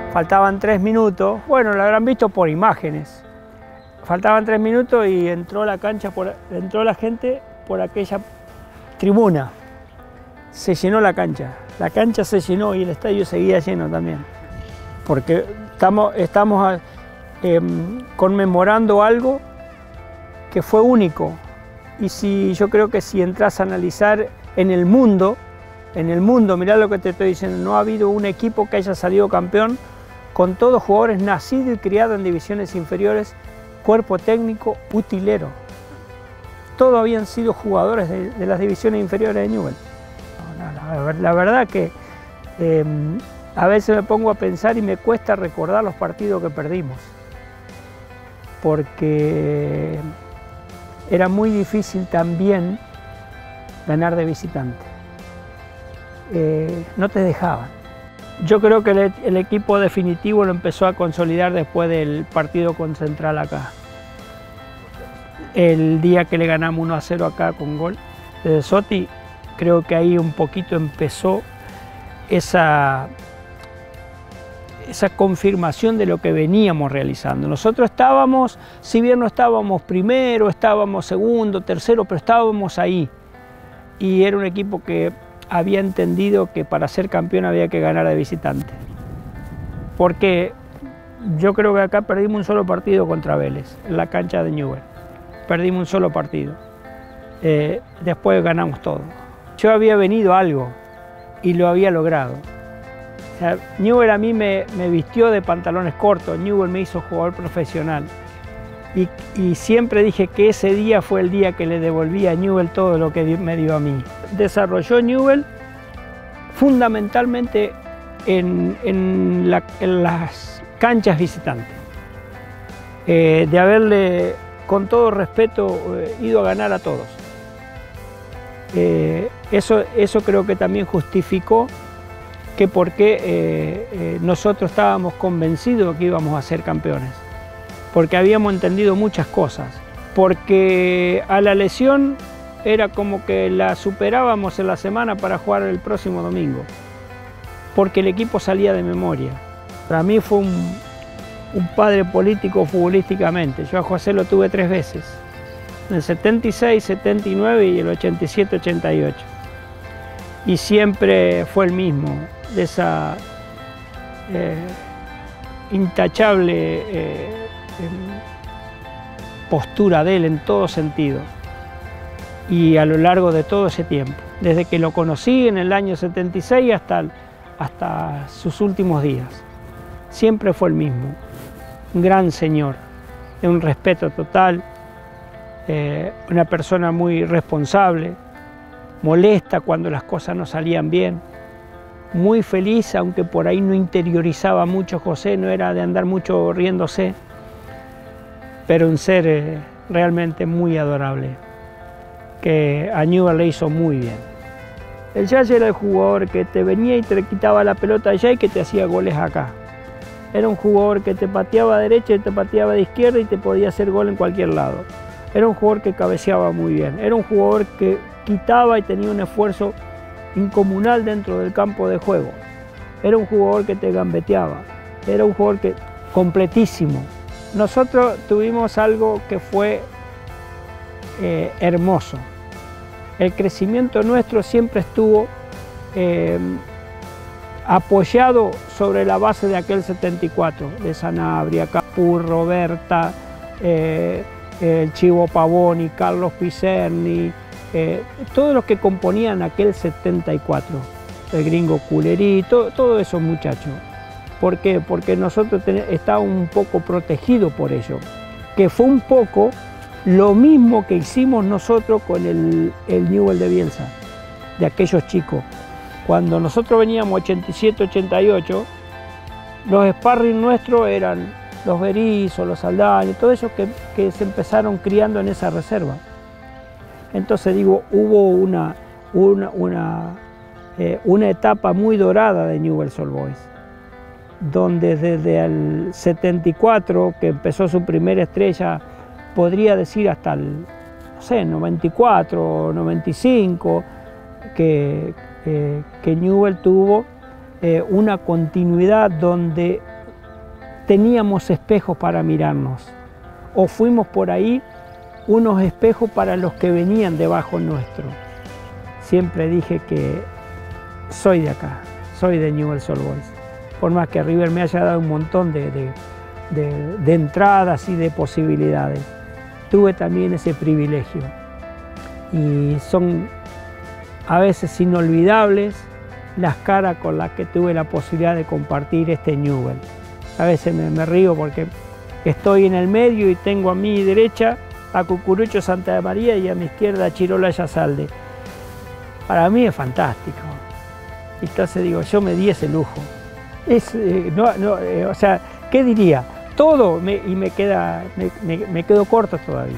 faltaban 3 minutos, bueno, lo habrán visto por imágenes. Faltaban 3 minutos y entró la gente por aquella tribuna. Se llenó la cancha se llenó y el estadio seguía lleno también. Porque estamos conmemorando algo que fue único. Y yo creo que si entras a analizar en el mundo, mirá lo que te estoy diciendo, no ha habido un equipo que haya salido campeón con todos jugadores nacidos y criados en divisiones inferiores, cuerpo técnico, utilero. Todos habían sido jugadores de las divisiones inferiores de Newell's. La verdad que a veces me pongo a pensar y me cuesta recordar los partidos que perdimos, porque era muy difícil también ganar de visitante. No te dejaban. Yo creo que el equipo definitivo lo empezó a consolidar después del partido con Central acá. El día que le ganamos 1-0 acá con gol de Sotti, creo que ahí un poquito empezó esa confirmación de lo que veníamos realizando. Nosotros estábamos, si bien no estábamos primero, estábamos segundo, tercero, pero estábamos ahí. Y era un equipo que había entendido que para ser campeón había que ganar de visitante. Porque yo creo que acá perdimos un solo partido contra Vélez, en la cancha de Newell's. Perdimos un solo partido. Después ganamos todo. Yo había venido a algo y lo había logrado. O sea, Newell's a mí me vistió de pantalones cortos, Newell's me hizo jugador profesional. Y siempre dije que ese día fue el día que le devolví a Newell's todo lo que me dio a mí. Desarrolló Newell's fundamentalmente en las canchas visitantes. De haberle, con todo respeto, ido a ganar a todos. Eso creo que también justificó que por qué nosotros estábamos convencidos que íbamos a ser campeones. Porque habíamos entendido muchas cosas, porque a la lesión era como que la superábamos en la semana para jugar el próximo domingo, porque el equipo salía de memoria. Para mí fue un padre político futbolísticamente. Yo a José lo tuve 3 veces, en el 76, 79 y el 87, 88. Y siempre fue el mismo, de esa intachable postura de él en todo sentido, y a lo largo de todo ese tiempo, desde que lo conocí en el año 76 hasta sus últimos días, siempre fue el mismo, un gran señor, de un respeto total, una persona muy responsable, molesta cuando las cosas no salían bien, muy feliz, aunque por ahí no interiorizaba mucho José, no era de andar mucho riéndose, pero un ser realmente muy adorable, que a Newell's le hizo muy bien. El Yaye era el jugador que te venía y te quitaba la pelota allá y que te hacía goles acá. Era un jugador que te pateaba a derecha y te pateaba de izquierda y te podía hacer gol en cualquier lado. Era un jugador que cabeceaba muy bien, era un jugador que quitaba y tenía un esfuerzo incomunal dentro del campo de juego. Era un jugador que te gambeteaba, era un jugador completísimo. Nosotros tuvimos algo que fue hermoso. El crecimiento nuestro siempre estuvo apoyado sobre la base de aquel 74, de Sanabria, Capur, Roberta, el Chivo Pavoni, Carlos Picerni, todos los que componían aquel 74, el Gringo Culerí, todos esos muchachos. ¿Por qué? Porque nosotros estábamos un poco protegidos por ello, que fue un poco lo mismo que hicimos nosotros con el Newell's de Bielsa, de aquellos chicos. Cuando nosotros veníamos 87, 88, los sparring nuestros eran los Berizzo, los Saldaña, todos esos que se empezaron criando en esa reserva. Entonces digo, hubo una etapa muy dorada de Newell's Old Boys, donde desde el 74, que empezó su primera estrella, podría decir hasta el, no sé, 94, 95, que Newell's tuvo una continuidad donde teníamos espejos para mirarnos, o fuimos por ahí unos espejos para los que venían debajo nuestro. Siempre dije que soy de acá, soy de Newell's Old Boys. Por más que River me haya dado un montón de entradas y de posibilidades, tuve también ese privilegio. Y son a veces inolvidables las caras con las que tuve la posibilidad de compartir este Newell's. A veces me río porque estoy en el medio y tengo a mi derecha a Cucurucho Santa María y a mi izquierda a Chirola Yazalde. Para mí es fantástico. Entonces digo, yo me di ese lujo. O sea, ¿qué diría? Todo y me quedo corto todavía.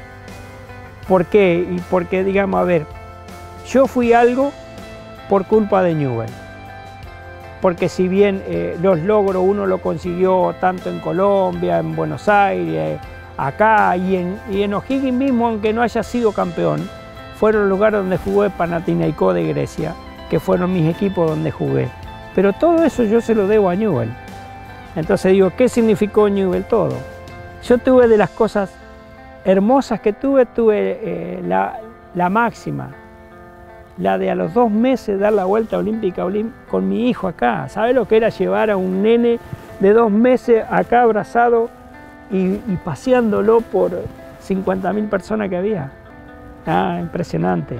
¿Por qué? Y porque, digamos, a ver, yo fui algo por culpa de Newell's. Porque si bien los logros uno lo consiguió tanto en Colombia, en Buenos Aires, acá y en O'Higgins mismo, aunque no haya sido campeón, fueron los lugares donde jugué Panathinaikós de Grecia, que fueron mis equipos donde jugué. Pero todo eso yo se lo debo a Newell's. Entonces digo, ¿qué significó Newell's? Todo. Yo tuve de las cosas hermosas que tuve la máxima, la de a los 2 meses dar la vuelta olímpica con mi hijo acá. ¿Sabe lo que era llevar a un nene de 2 meses acá abrazado y paseándolo por 50.000 personas que había? Impresionante.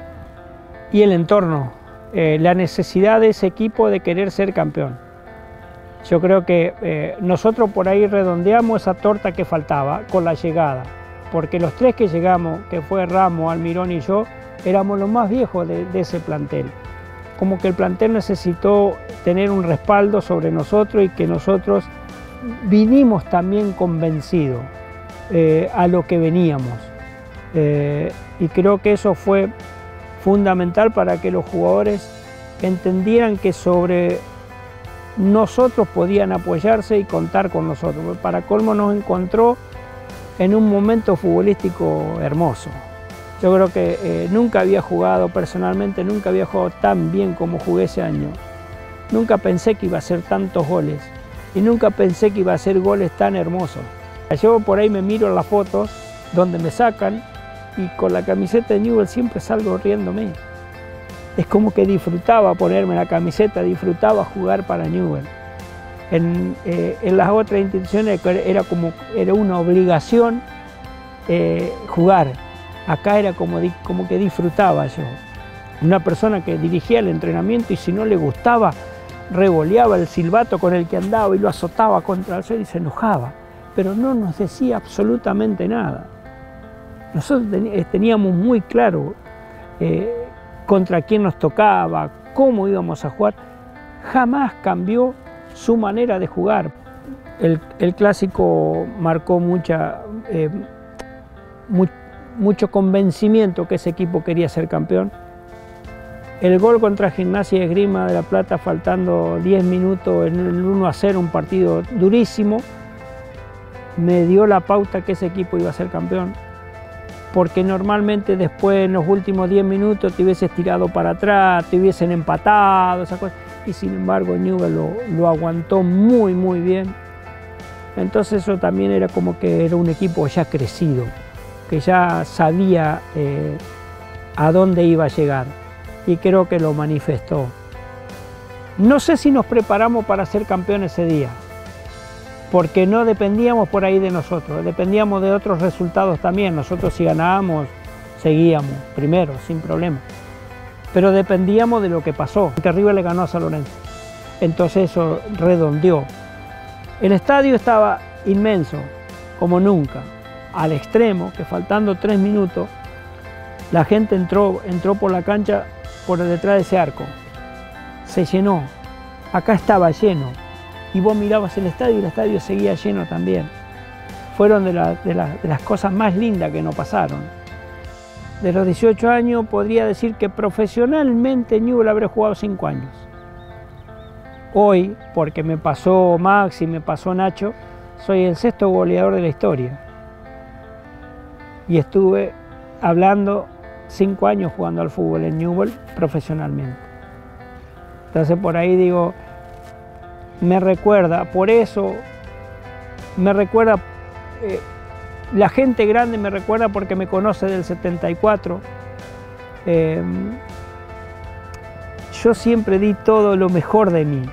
Y el entorno, la necesidad de ese equipo de querer ser campeón. Yo creo que nosotros por ahí redondeamos esa torta que faltaba con la llegada, porque los 3 que llegamos, que fue Ramos, Almirón y yo, éramos los más viejos de ese plantel. Como que el plantel necesitó tener un respaldo sobre nosotros y que nosotros vinimos también convencidos a lo que veníamos. Y creo que eso fue fundamental para que los jugadores entendieran que sobre nosotros podían apoyarse y contar con nosotros. Para colmo nos encontró en un momento futbolístico hermoso. Yo creo que nunca había jugado, personalmente, nunca había jugado tan bien como jugué ese año. Nunca pensé que iba a hacer tantos goles y nunca pensé que iba a hacer goles tan hermosos. Yo por ahí me miro las fotos donde me sacan y con la camiseta de Newell's siempre salgo riéndome. Es como que disfrutaba ponerme la camiseta, disfrutaba jugar para Newell's. En las otras instituciones era una obligación jugar. Acá era como que disfrutaba yo. Una persona que dirigía el entrenamiento y si no le gustaba, revoleaba el silbato con el que andaba y lo azotaba contra el suelo y se enojaba. Pero no nos decía absolutamente nada. Nosotros teníamos muy claro contra quién nos tocaba, cómo íbamos a jugar. Jamás cambió su manera de jugar. El clásico marcó mucho convencimiento que ese equipo quería ser campeón. El gol contra Gimnasia y Esgrima de La Plata, faltando 10 minutos en el 1-0, un partido durísimo, me dio la pauta que ese equipo iba a ser campeón. Porque normalmente después, en los últimos 10 minutos, te hubieses tirado para atrás, te hubiesen empatado, esas cosas. Y sin embargo, Newell's lo aguantó muy, muy bien. Entonces eso también era como que era un equipo ya crecido, que ya sabía a dónde iba a llegar. Y creo que lo manifestó. No sé si nos preparamos para ser campeones ese día, porque no dependíamos por ahí de nosotros, dependíamos de otros resultados también. Nosotros si ganábamos, seguíamos primero, sin problema. Pero dependíamos de lo que pasó, que River le ganó a San Lorenzo. Entonces eso redondeó. El estadio estaba inmenso, como nunca, al extremo, que faltando 3 minutos, la gente entró por la cancha por detrás de ese arco. Se llenó, acá estaba lleno. Y vos mirabas el estadio y el estadio seguía lleno también. Fueron de las cosas más lindas que nos pasaron. De los 18 años podría decir que profesionalmente Newell's habré jugado 5 años. Hoy, porque me pasó Max y me pasó Nacho, soy el 6º goleador de la historia. Y estuve hablando 5 años jugando al fútbol en Newell's profesionalmente. Entonces por ahí digo, me recuerda, por eso me recuerda, la gente grande me recuerda porque me conoce del 74. Yo siempre di todo lo mejor de mí.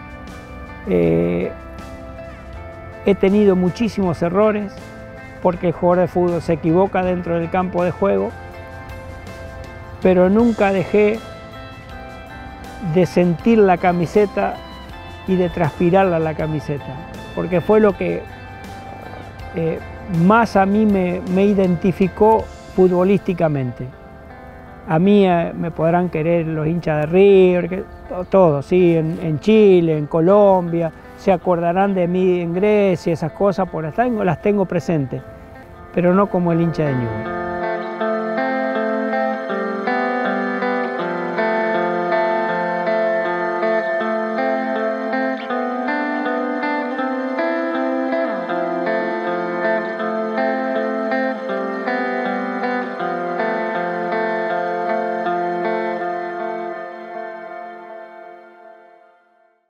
He tenido muchísimos errores, porque el jugador de fútbol se equivoca dentro del campo de juego, pero nunca dejé de sentir la camiseta y de transpirarla la camiseta, porque fue lo que más a mí me identificó futbolísticamente. A mí me podrán querer los hinchas de River, todos, sí, en Chile, en Colombia, se acordarán de mí en Grecia, esas cosas, las tengo presentes, pero no como el hincha de Newell's.